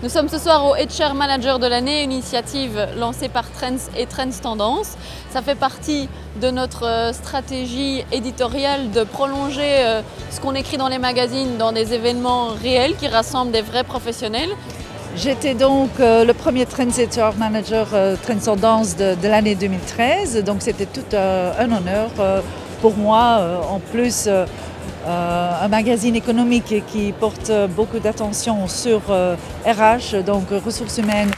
Nous sommes ce soir au HR Manager de l'année, une initiative lancée par Trends et Trends Tendance. Ça fait partie de notre stratégie éditoriale de prolonger ce qu'on écrit dans les magazines dans des événements réels qui rassemblent des vrais professionnels. J'étais donc le premier Trends HR Manager Trends Tendance de l'année 2013, donc c'était tout un honneur pour moi. En plus, un magazine économique qui porte beaucoup d'attention sur RH, donc ressources humaines.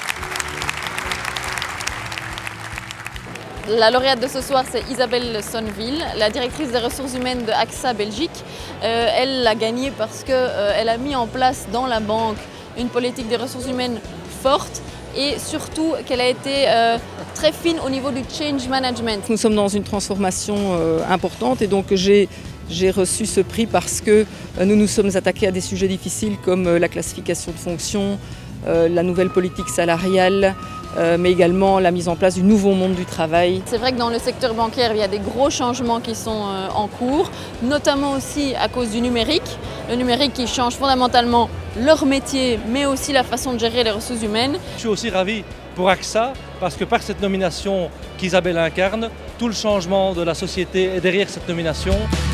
La lauréate de ce soir, c'est Isabelle Sonneville, la directrice des ressources humaines de AXA Belgique. Elle l'a gagnée parce qu'elle a mis en place dans la banque une politique des ressources humaines forte et surtout qu'elle a été très fine au niveau du change management. Nous sommes dans une transformation importante et donc j'ai reçu ce prix parce que nous nous sommes attaqués à des sujets difficiles comme la classification de fonctions, la nouvelle politique salariale, mais également la mise en place du nouveau monde du travail. C'est vrai que dans le secteur bancaire, il y a des gros changements qui sont en cours, notamment aussi à cause du numérique. Le numérique qui change fondamentalement leur métier, mais aussi la façon de gérer les ressources humaines. Je suis aussi ravi pour AXA parce que par cette nomination qu'Isabelle incarne, tout le changement de la société est derrière cette nomination.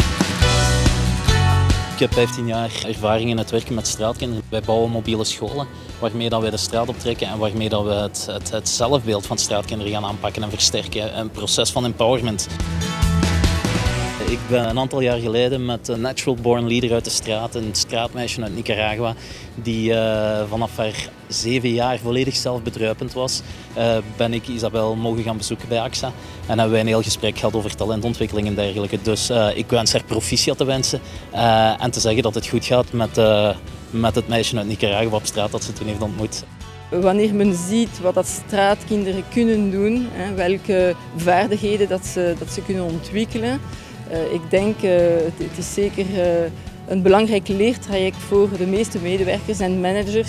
Ik heb 15 jaar ervaring in het werken met straatkinderen. Wij bouwen mobiele scholen waarmee dat wij de straat optrekken en waarmee dat we het zelfbeeld van straatkinderen gaan aanpakken en versterken. Een proces van empowerment. Ik ben een aantal jaar geleden met een natural born leader uit de straat, een straatmeisje uit Nicaragua, die vanaf haar 7 jaar volledig zelfbedruipend was, ben ik Isabel mogen gaan bezoeken bij AXA. En hebben wij een heel gesprek gehad over talentontwikkeling en dergelijke. Dus ik wens haar proficiat te wensen en te zeggen dat het goed gaat met het meisje uit Nicaragua op straat dat ze toen heeft ontmoet. Wanneer men ziet wat dat straatkinderen kunnen doen, welke vaardigheden dat ze kunnen ontwikkelen, ik denk het is zeker een belangrijk leertraject voor de meeste medewerkers en managers.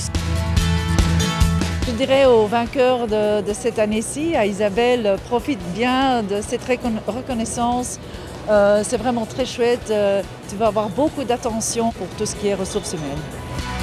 Je dirais aux vainqueurs de cette année-ci, à Isabelle, profite bien de cette reconnaissance. C'est vraiment très chouette. Tu vas avoir beaucoup d'attention pour tout ce qui est ressources humaines.